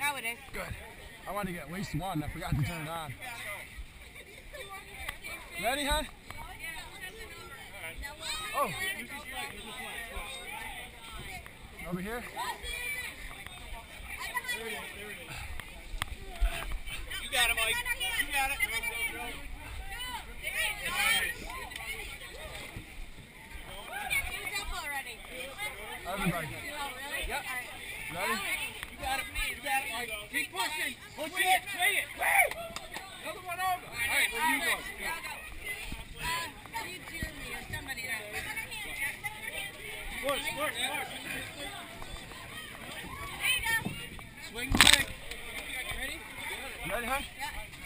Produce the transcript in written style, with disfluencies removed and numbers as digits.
Throw it in. Good. I wanted to get at least one. I forgot to turn it on. Ready, hon? Oh. Over here? You got it, Mike. You got it. Everybody. Yep. Ready? You got it. You got it, Mike. Keep pushing. Push it. Swing it. Another one over. All right, where you go? You Jeremy or somebody else. Push. There you go. Swing the leg. Ready? Ready, hon? Yeah.